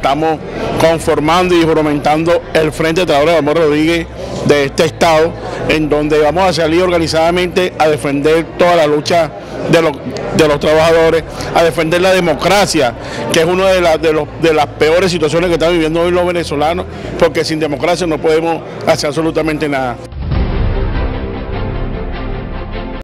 estamos conformando y juramentando el Frente de Trabajadores de Amor Rodríguez de este estado, en donde vamos a salir organizadamente a defender toda la lucha de los trabajadores, a defender la democracia, que es una de las peores situaciones que están viviendo hoy los venezolanos, porque sin democracia no podemos hacer absolutamente nada.